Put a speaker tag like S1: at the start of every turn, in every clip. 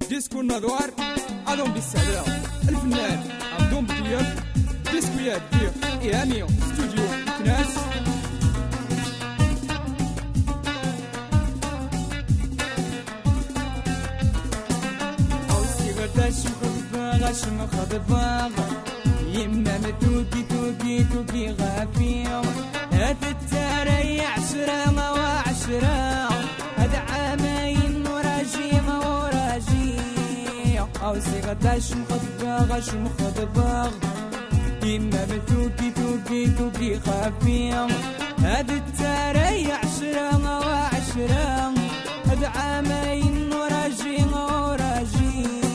S1: ديسكو النضوار أدوم بالسعداء الفنان عبدون بديان ديسكويات دير إياميو ستوديو كناس أوسي غداش غاش مخضباغ يما متوكي توكي توكي غافية هاد التاري عشرة وعشرة هاد عامين وراجي وراجي أوسي غداش مخضباغ مخضباغ يما متوكي توكي توكي غافية هاد التاري عشرة وعشرة هاد عامين وراجي وراجي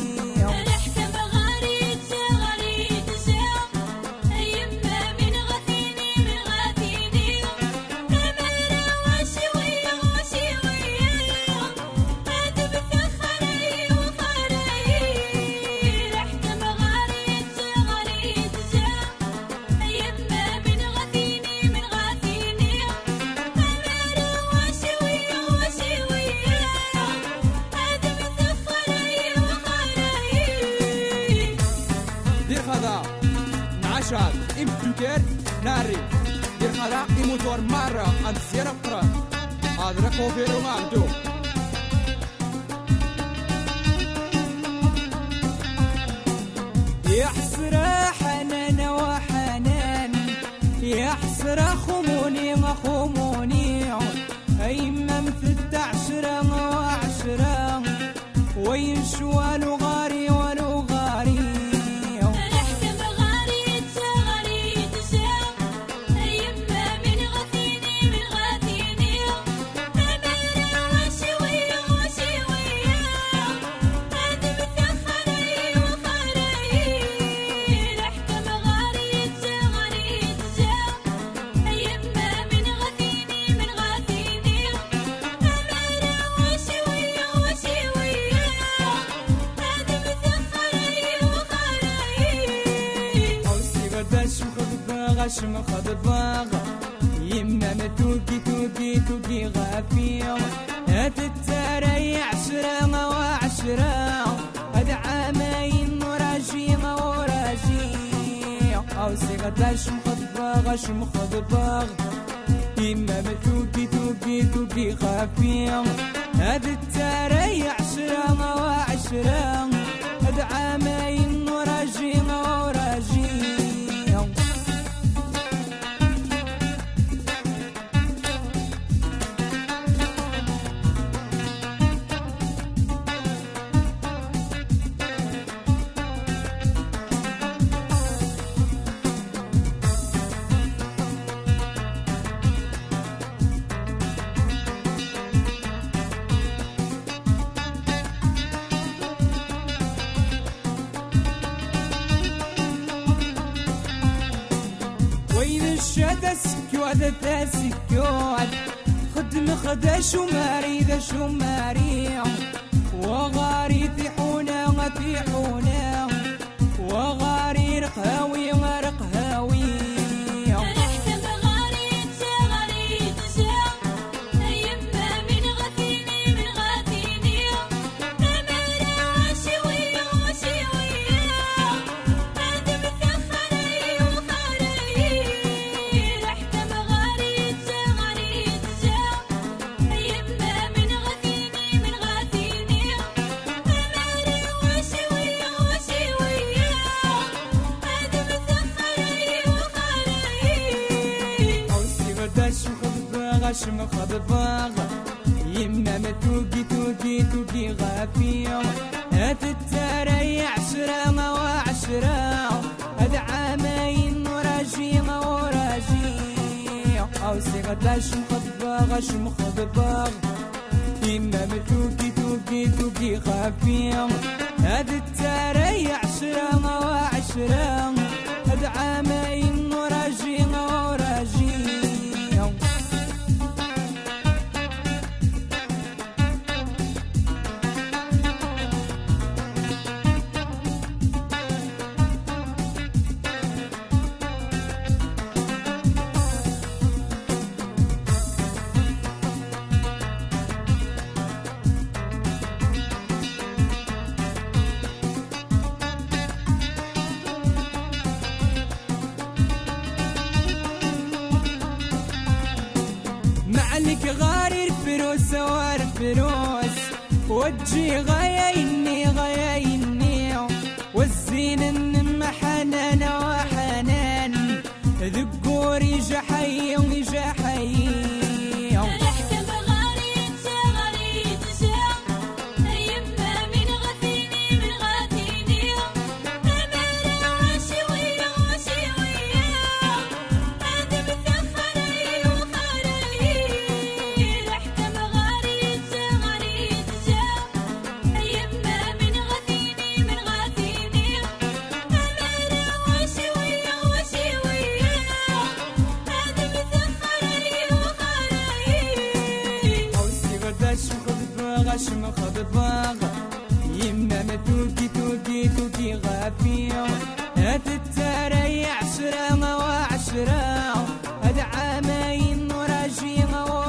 S1: نعشاد إمتوكر ناري دير خلا إموتور مرة عند السيارة قرا هذا كوفيرو عندو يا حسرة حنان وحنان يا حسرة خموني خموني أيما مثل عشرة وعشرة وين شوال وغاري ولو غاري غاش مخضباغ يما متوكي توكي توكي غافية هاد التاري عشرة وعشرة هاد عامين وراجي وراجي أوسي غداش مخضباغ يما متوكي توكي توكي غافية هاد التاري عشرة وعشرة هاد عامين وراجي وراجي وين الشادة سكوات سكوات خدم خداش وماري شماري وغاري طيحونا وغاري رقهاوي ورقهاوي غاش مخضباغ يما متوكي توكي توكي غافية هاد التاري عشرة وعشرة هاد عامين وراجي وراجي أوسي غداش مخضباغ يما متوكي توكي توكي غافية هاد التاري عشرة وعشرة هاد عامين وراجي وراجي فلوس وتجي غيايني والزين النم حنان وحنان ذكوري جحي جحي غشم خضباغ يما ما توكي غافية هتتاري 10 و10 هاد عامين وراجي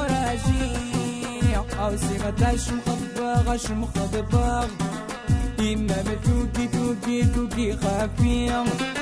S1: أو سيغة غشم خضباغ يما ما توكي غافية